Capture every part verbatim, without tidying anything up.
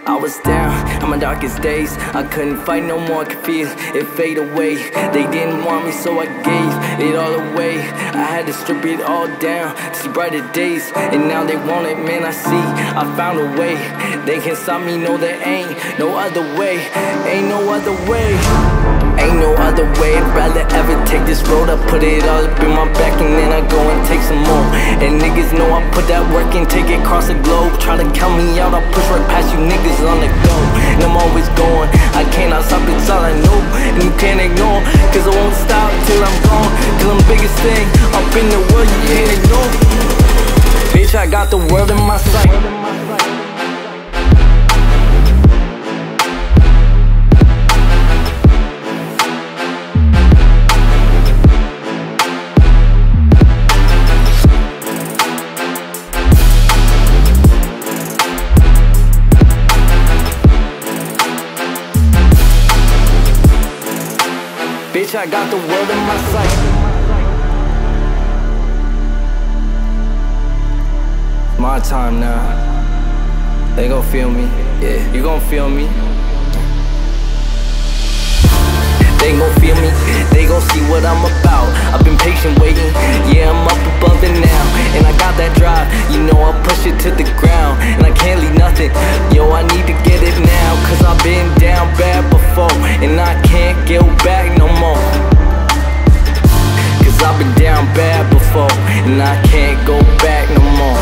I was down on my darkest days. I couldn't fight no more, could feel it fade away. They didn't want me, so I gave it all away. I had to strip it all down to see brighter days. And now they want it, man, I see, I found a way. They can't stop me, no, there ain't no other way. Ain't no other way. Ain't no other way, I'd rather ever take this road. I put it all up in my back and then I go and take some more. And niggas know I put that work in, take it across the globe. Try to count me out, I push right past you niggas on the go. And I'm always going, I cannot stop, it's all I know. And you can't ignore, cause I won't stop till I'm gone. Till I'm biggest thing up in the world, you can't ignore. Bitch, I got the world in my sight. Bitch, I got the world in my sight. My time now. They gon' feel me. Yeah, you gon' feel me. They gon' feel me. They gon' see what I'm about. I've been patient waiting. Yeah, I'm up above it now. And I got that drive. You know I push it to the ground. And I can't leave nothing. Yo, I need to get it now. Cause I've been down bad before. And I can't get back no more. Cause I've been down bad before. And I can't go back no more.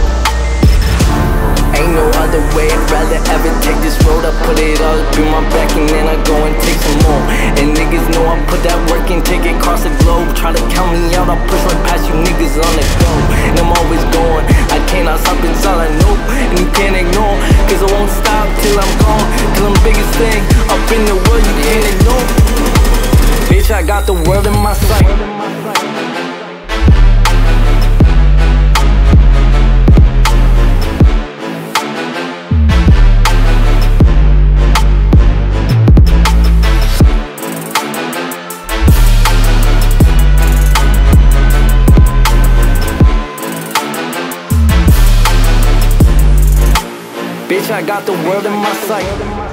Ain't no other way, I'd rather ever take this road. I put it all up in my back and then I go and take some more. And niggas know I put that work in, take it across the globe. Try to count me out, I push right past you niggas on the go. And I'm always going, I cannot stop, it's all I know. And you can't ignore, cause I won't stop till I'm gone. Till I'm biggest thing up in the world, you can't ignore. Bitch, I got the world in my sight. Bitch, I got the world in my sight.